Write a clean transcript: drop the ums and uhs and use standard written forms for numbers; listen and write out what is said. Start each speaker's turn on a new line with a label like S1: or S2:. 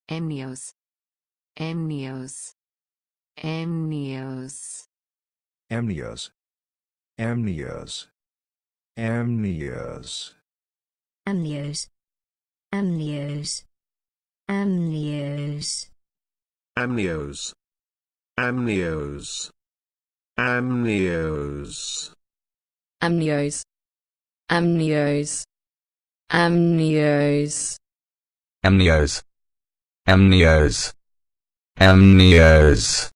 S1: amnios, amnios, amnios,
S2: amnios, amnios, amnios,
S3: amnios, amnios, amnios,
S4: amnios, amnios, amnios,
S5: amnios, amnios, amnios,
S6: amnios, amnios, amnios.